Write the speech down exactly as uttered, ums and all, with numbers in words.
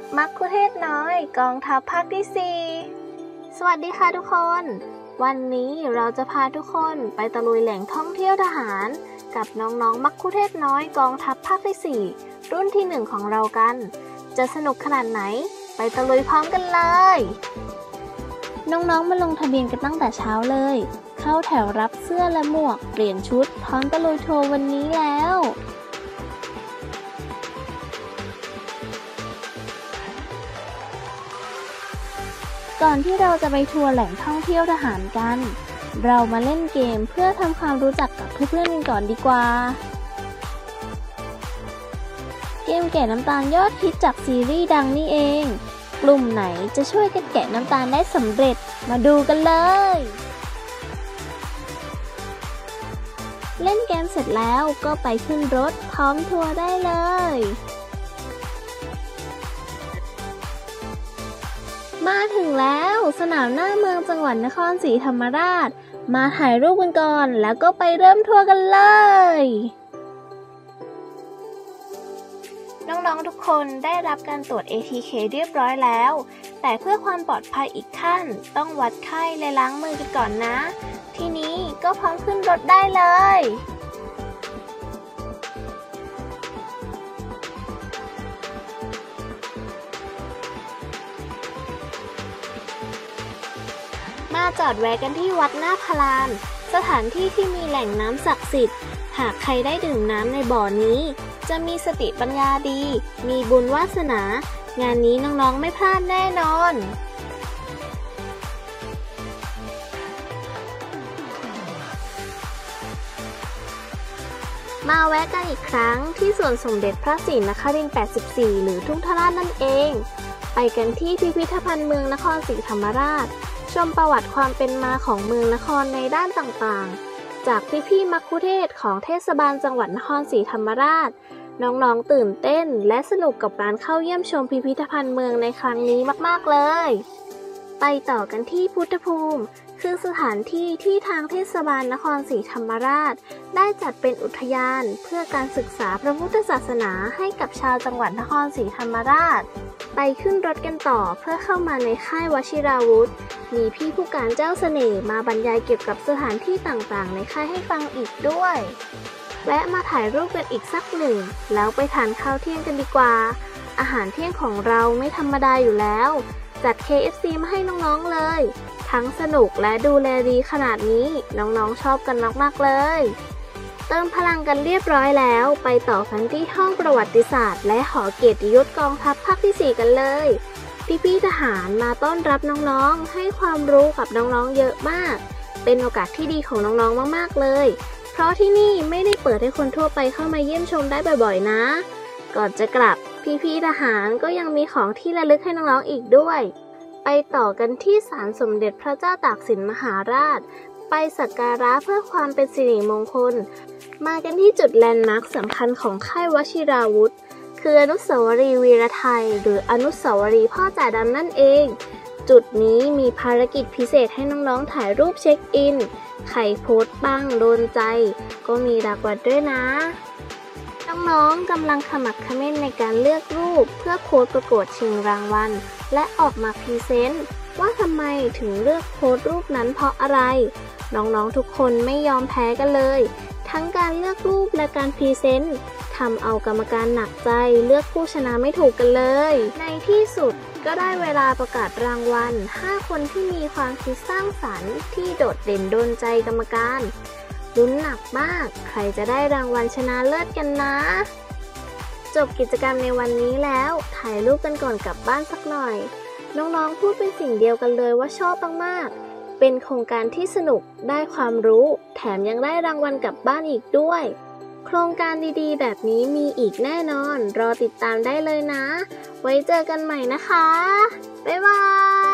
มัคคุเทศก์น้อยกองทัพภาคที่สี่สวัสดีค่ะทุกคนวันนี้เราจะพาทุกคนไปตะลุยแหล่งท่องเที่ยวทหารกับน้องๆมัคคุเทศก์น้อยกองทัพภาคที่สี่รุ่นที่หนึ่งของเรากันจะสนุกขนาดไหนไปตะลุยพร้อมกันเลยน้องๆมาลงทะเบียนกันตั้งแต่เช้าเลยเข้าแถวรับเสื้อและหมวกเปลี่ยนชุดพร้อมตะลุยทัวร์วันนี้แล้วก่อนที่เราจะไปทัวร์แหล่งท่องเที่ยวทหารกันเรามาเล่นเกมเพื่อทำความรู้จักกับเพื่อนๆกันก่อนดีกว่าเกมแกะน้ำตาลยอดฮิตจากซีรีส์ดังนี่เองกลุ่มไหนจะช่วยกันแกะน้ำตาลได้สำเร็จมาดูกันเลยเล่นเกมเสร็จแล้วก็ไปขึ้นรถพร้อมทัวร์ได้เลยมาถึงแล้วสนามหน้าเมืองจังหวัดนครศรีธรรมราชมาถ่ายรูปกันก่อนแล้วก็ไปเริ่มทัวร์กันเลยน้องๆทุกคนได้รับการตรวจ เอ ที เค เรียบร้อยแล้วแต่เพื่อความปลอดภัยอีกขั้นต้องวัดไข้และล้างมือกันก่อนนะทีนี้ก็พร้อมขึ้นรถได้เลยมาจอดแวะกันที่วัดหน้าพลานสถานที่ที่มีแหล่งน้ำศักดิ์สิทธิ์หากใครได้ดื่มน้ำในบ่อนี้จะมีสติปัญญาดีมีบุญวาสนางานนี้น้องๆไม่พลาดแน่นอนมาแวะกันอีกครั้งที่สวนสมเด็จพระศรีนครินทร์แปดสิบสี่หรือทุ่งทราชนั่นเองไปกันที่พิพิธภัณฑ์เมืองนครศรีธรรมราชชมประวัติความเป็นมาของเมืองนครในด้านต่างๆจากพี่ๆมัคคุเทศก์ของเทศบาลจังหวัดนครศรีธรรมราชน้องๆตื่นเต้นและสนุกกับการเข้าเยี่ยมชมพิพิธภัณฑ์เมืองในครั้งนี้มากๆเลยไปต่อกันที่พุทธภูมิคือสถานที่ที่ทางเทศบาลนครศรีธรรมราชได้จัดเป็นอุทยานเพื่อการศึกษาพระพุทธศาสนาให้กับชาวจังหวัดนครศรีธรรมราชไปขึ้นรถกันต่อเพื่อเข้ามาในค่ายวชิราวุธมีพี่ผู้การเจ้าเสน่ห์มาบรรยายเกี่ยวกับสถานที่ต่างๆในค่ายให้ฟังอีกด้วยแวะมาถ่ายรูปกันอีกสักหนึ่งแล้วไปทานข้าวเที่ยงกันดีกว่าอาหารเที่ยงของเราไม่ธรรมดาอยู่แล้วจัด เค เอฟ ซี มาให้น้องๆเลยทั้งสนุกและดูแลดีขนาดนี้น้องๆชอบกันมากๆเลยเติมพลังกันเรียบร้อยแล้วไปต่อกันที่ห้องประวัติศาสตร์และหอเกียรติยศกองทัพภาคที่สี่กันเลยพี่ๆทหารมาต้อนรับน้องๆให้ความรู้กับน้องๆเยอะมากเป็นโอกาสที่ดีของน้องๆมากๆเลยเพราะที่นี่ไม่ได้เปิดให้คนทั่วไปเข้ามาเยี่ยมชมได้บ่อยๆนะก่อนจะกลับพี่ๆทหารก็ยังมีของที่ระลึกให้น้องๆอีกด้วยไปต่อกันที่ศาลสมเด็จพระเจ้าตากสินมหาราชไปสักการะเพื่อความเป็นสิริมงคลมากันที่จุดแลนด์มาร์คสำคัญของค่ายวชิราวุธคืออนุสาวรีย์วีรไทยหรืออนุสาวรีย์พ่อจ่าดำนั่นเองจุดนี้มีภารกิจพิเศษให้น้องๆถ่ายรูปเช็คอินใครโพสต์ปังโดนใจก็มีรางวัลด้วยนะน้องๆกำลังขมักเขม้นในการเลือกรูปเพื่อโพสต์ประกวดชิงรางวัลและออกมาพรีเซนต์ว่าทำไมถึงเลือกโพสต์รูปนั้นเพราะอะไรน้องๆทุกคนไม่ยอมแพ้กันเลยทั้งการเลือกรูปและการพรีเซนต์ทำเอากรรมการหนักใจเลือกผู้ชนะไม่ถูกกันเลยในที่สุดก็ได้เวลาประกาศรางวัลห้าคนที่มีความคิดสร้างสรรค์ที่โดดเด่นโดนใจกรรมการลุ้นหนักมากใครจะได้รางวัลชนะเลิศกันนะจบกิจกรรมในวันนี้แล้วถ่ายรูปกันก่อนกลับบ้านสักหน่อยน้องๆพูดเป็นสิ่งเดียวกันเลยว่าชอบมากๆเป็นโครงการที่สนุกได้ความรู้แถมยังได้รางวัลกลับบ้านอีกด้วยโครงการดีๆแบบนี้มีอีกแน่นอนรอติดตามได้เลยนะไว้เจอกันใหม่นะคะบ๊ายบาย